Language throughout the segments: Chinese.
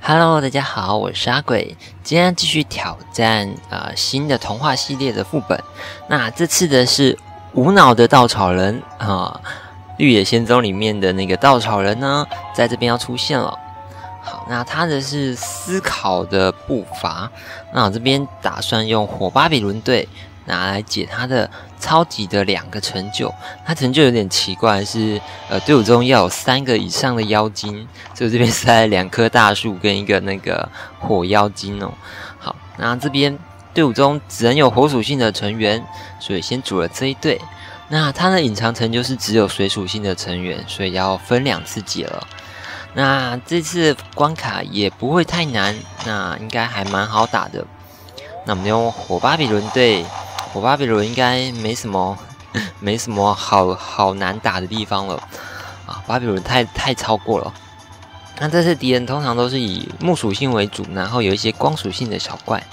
Hello， 大家好，我是阿鬼，今天继续挑战新的童话系列的副本。那这次的是无脑的稻草人绿野仙踪里面的那个稻草人呢，在这边要出现了。好，那他的是思考的步伐。那我这边打算用火巴比伦队拿来解他的超级的2个成就。他成就有点奇怪，是队伍中要有3个以上的妖精，所以这边塞了2棵大树跟一个那个火妖精哦。好，那这边队伍中只能有火属性的成员，所以先组了这一队。那他的隐藏成就是只有水属性的成员，所以要分2次解了。那这次关卡也不会太难，那应该还蛮好打的。那我们用火巴比伦队，火巴比伦应该没什么好难打的地方了啊！巴比伦太超过了。那这次敌人通常都是以木属性为主，然后有一些光属性的小怪。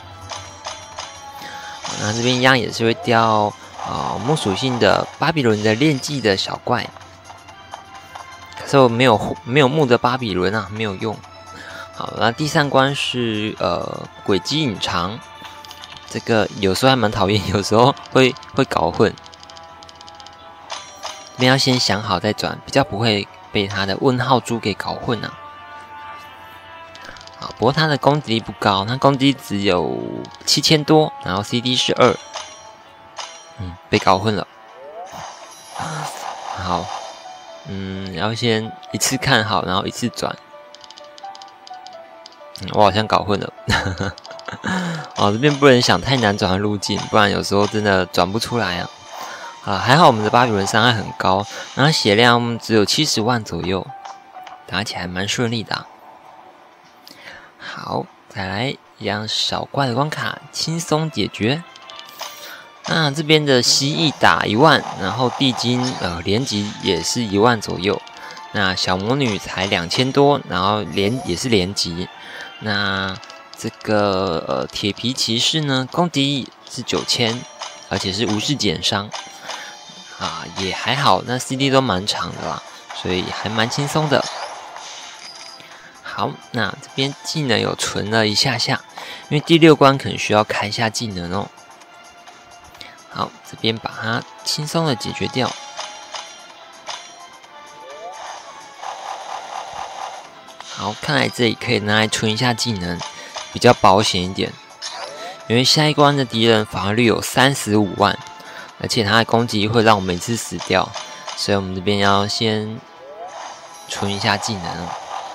那这边一样也是会掉木属性的巴比伦的炼技的小怪。可是我没有木的巴比伦啊，没有用。好，那第3关是轨迹隐藏，这个有时候还蛮讨厌，有时候会搞混。这边要先想好再转，比较不会被他的问号珠给搞混啊。好，不过他的攻击力不高，他攻击只有7000多，然后 CD 是2，被搞混了。好。要先一次看好，然后一次转。我好像搞混了。这边不能想太难转的路径，不然有时候真的转不出来啊。还好我们的巴比伦伤害很高，然后血量只有70万左右，打起来蛮顺利的。好，再来一样小怪的关卡，轻松解决。那这边的蜥蜴打1万，然后地精连击也是1万左右。那小魔女才2000多，然后也是连击。那这个铁皮骑士呢，攻击力是9000，而且是无视减伤也还好。那 CD 都蛮长的啦，所以还蛮轻松的。好，那这边技能有存了一下，因为第6关可能需要开一下技能哦。好，这边把它轻松的解决掉。好，看来这里可以拿来存一下技能，比较保险一点。因为下一关的敌人防御率有35万，而且他的攻击会让我每次死掉，所以我们这边要先存一下技能哦。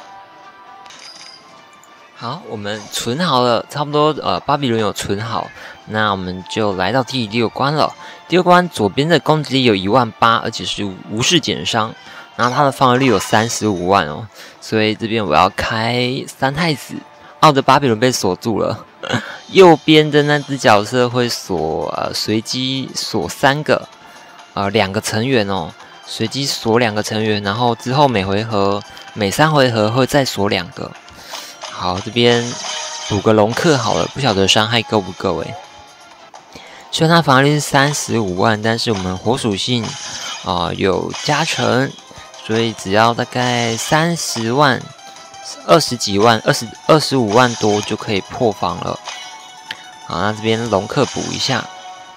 好，我们存好了，差不多巴比伦有存好，那我们就来到第6关了。第6关左边的攻击力有18000，而且是无视减伤，然后它的防御率有35万哦，所以这边我要开3太子。我的巴比伦被锁住了，右边的那只角色会随机锁3个2个成员哦，随机锁2个成员，然后之后每3回合会再锁2个。好，这边补个龙克好了，不晓得伤害够不够诶。虽然它防御力是35万，但是我们火属性有加成，所以只要大概30万、20几万、25万多就可以破防了。好，那这边龙克补一下。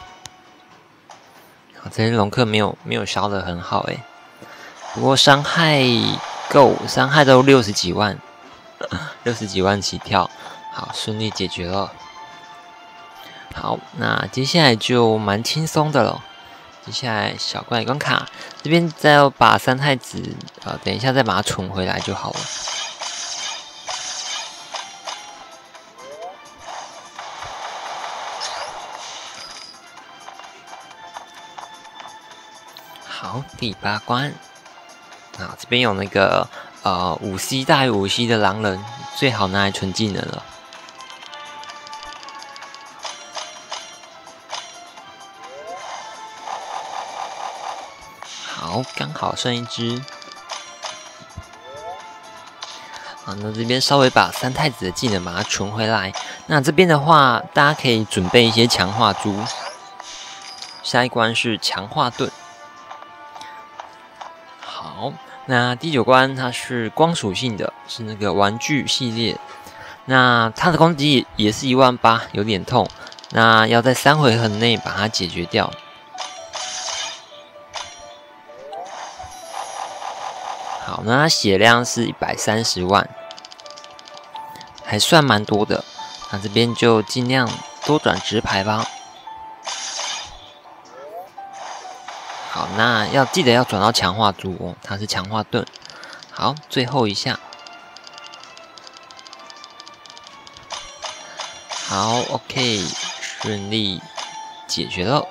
好，这边龙克没有烧得很好诶，不过伤害够，伤害都60几万。60几万起跳，好，顺利解决了。好，那接下来就蛮轻松的了。接下来小怪关卡这边再要把3太子等一下再把它存回来就好了。好，第8关这边有那个5C 大于5C 的狼人，最好拿来存技能了。好，刚好剩1只。好，那这边稍微把3太子的技能把它存回来。那这边的话，大家可以准备一些强化珠。下一关是强化盾。好。那第9关它是光属性的，是那个玩具系列， 那他的攻击也是18000，有点痛。那要在3回合内把它解决掉。好，那他血量是130万，还算蛮多的。那这边就尽量多转直牌吧。好，那要记得要转到强化珠哦，它是强化盾。好，最后一下。好 ，OK， 顺利解决了。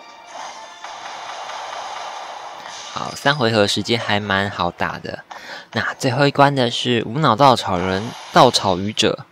好，3回合时间还蛮好打的。那最后一关的是无脑稻草人稻草愚者。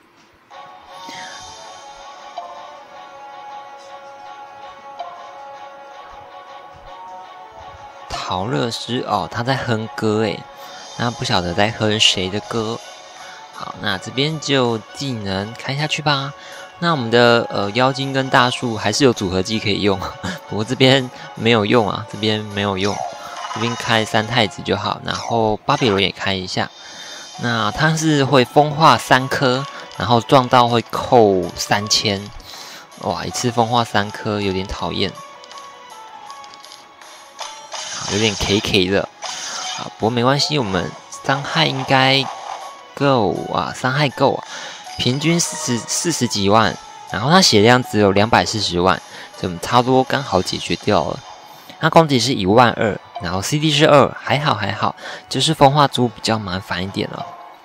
陶乐斯哦，他在哼歌诶，那不晓得在哼谁的歌。好，那这边就技能开下去吧。那我们的妖精跟大树还是有组合技可以用，不过这边没有用啊，这边没有用，这边开3太子就好，然后巴比伦也开一下。那它是会风化3颗，然后撞到会扣3000，哇，一次风化3颗有点讨厌。有点 KK 的啊，不过没关系，我们伤害应该够啊，伤害够啊，平均40几万，然后他血量只有240万，所以我们差不多刚好解决掉了。他攻击是12000，然后 CD 是2，还好，就是风化珠比较麻烦一点了。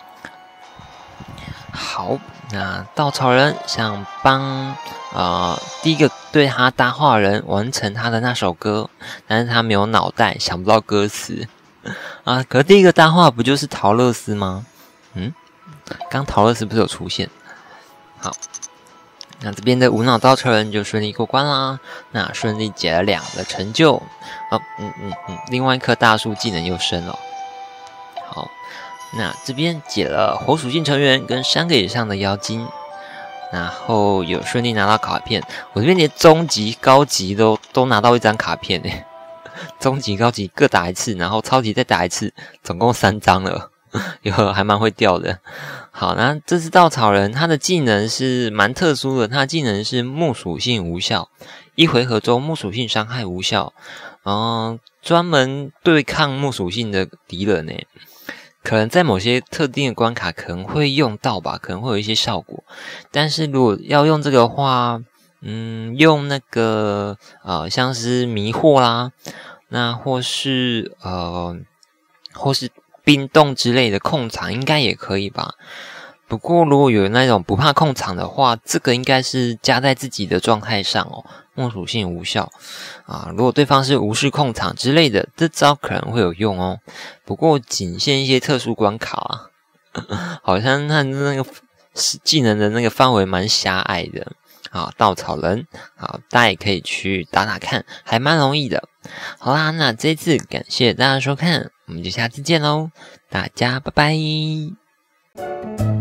好，那稻草人想帮第一个对他搭话人完成他的那首歌，但是他没有脑袋，想不到歌词啊。可是第一个搭话不就是陶乐斯吗？刚陶乐斯不是有出现？好，那这边的无脑稻草人就顺利过关啦。那顺利解了2个成就，另外一棵大树技能又升了。好。那这边解了火属性成员跟3个以上的妖精，然后有顺利拿到卡片。我这边连中级、高级都拿到1张卡片诶，中级、高级各打1次，然后超级再打1次，总共3张了，还蛮会掉的。好，那这是稻草人，他的技能是蛮特殊的，他的技能是木属性无效，1回合中木属性伤害无效，专门对抗木属性的敌人诶。可能在某些特定的关卡可能会用到吧，可能会有一些效果。但是如果要用这个的话，用那个像是迷惑啦，那或是冰冻之类的控场应该也可以吧。不过如果有那种不怕控场的话，这个应该是加在自己的状态上哦，木属性无效啊。如果对方是无视控场之类的，这招可能会有用哦。不过仅限一些特殊关卡啊，好像他那个技能的那个范围蛮狭隘的啊。稻草人，好，大家也可以去打打看，还蛮容易的。好啦，那这一次感谢大家收看，我们就下次见喽，大家拜拜。